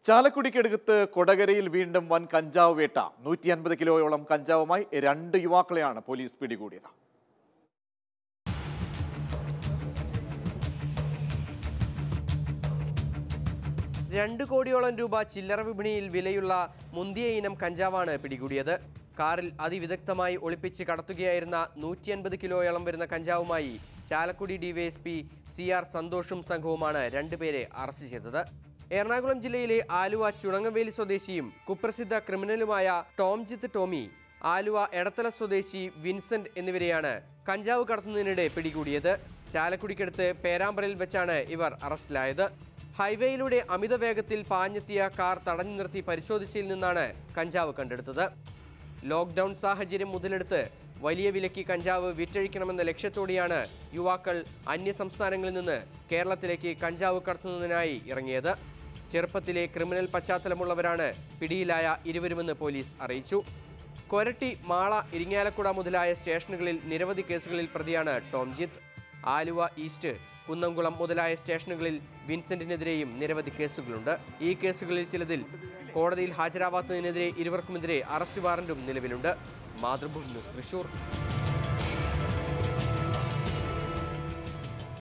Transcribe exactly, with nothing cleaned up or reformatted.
ചാലക്കുടിക്കടുത്ത് കൊടകരയിൽ വീണ്ടും വൻ കഞ്ചാവ് വേട്ട. നൂറ്റി അൻപത് കിലോയോളം കഞ്ചാവുമായി രണ്ട് യുവാക്കളെയാണ് പോലീസ് പിടികൂടിയത്. രണ്ട് കോടിയോളം രൂപ ചില്ലറ വിപണിയിൽ വിലയുള്ള മുന്തിയ ഇനം കഞ്ചാവാണ് പിടികൂടിയത്. കാറിൽ അതിവിദഗ്ധമായി ഒളിപ്പിച്ച് കടത്തുകയായിരുന്ന നൂറ്റി അൻപത് കിലോയോളം വരുന്ന കഞ്ചാവുമായി ചാലക്കുടി ഡിവൈഎസ്പി സി ആർ സന്തോഷും സംഘവുമാണ് രണ്ടുപേരെ അറസ്റ്റ് ചെയ്തത്. എറണാകുളം ജില്ലയിലെ ആലുവ ചുണങ്ങവേലി സ്വദേശിയും കുപ്രസിദ്ധ ക്രിമിനലുമായ ടോംജിത്ത് ടോമി, ആലുവ എടത്തല സ്വദേശി വിൻസെന്റ് എന്നിവരെയാണ് കഞ്ചാവ് കടത്തുന്നതിനിടെ പിടികൂടിയത്. ചാലക്കുടിക്കടുത്ത് പേരാമ്പ്രയിൽ വെച്ചാണ് ഇവർ അറസ്റ്റിലായത്. ഹൈവേയിലൂടെ അമിത വേഗത്തിൽ പാഞ്ഞെത്തിയ കാർ തടഞ്ഞു നിർത്തി പരിശോധിച്ചതിൽ നിന്നാണ് കഞ്ചാവ് കണ്ടെടുത്തത്. ലോക്ക്ഡൌൺ സാഹചര്യം മുതലെടുത്ത് വലിയ വിലയ്ക്ക് കഞ്ചാവ് വിറ്റഴിക്കണമെന്ന ലക്ഷ്യത്തോടെയാണ് യുവാക്കൾ അന്യ സംസ്ഥാനങ്ങളിൽ നിന്ന് കേരളത്തിലേക്ക് കഞ്ചാവ് കടത്തുന്നതിനായി ഇറങ്ങിയത്. ചെറുപ്പത്തിലെ ക്രിമിനൽ പശ്ചാത്തലമുള്ളവരാണ് പിടിയിലായ ഇരുവരുമെന്ന് പോലീസ് അറിയിച്ചു. കൊരട്ടി, മാള, ഇരിങ്ങാലക്കുട മുതലായ സ്റ്റേഷനുകളിൽ നിരവധി കേസുകളിൽ പ്രതിയാണ് ടോംജിത്ത്. ആലുവ ഈസ്റ്റ്, കുന്നംകുളം മുതലായ സ്റ്റേഷനുകളിൽ വിൻസെന്റിനെതിരെയും നിരവധി കേസുകളുണ്ട്. ഈ കേസുകളിൽ ചിലതിൽ കോടതിയിൽ ഹാജരാവാത്തതിനെതിരെ ഇരുവർക്കുമെതിരെ അറസ്റ്റ് വാറന്റും നിലവിലുണ്ട്. മാതൃഭൂമി ന്യൂസ്, തൃശൂർ.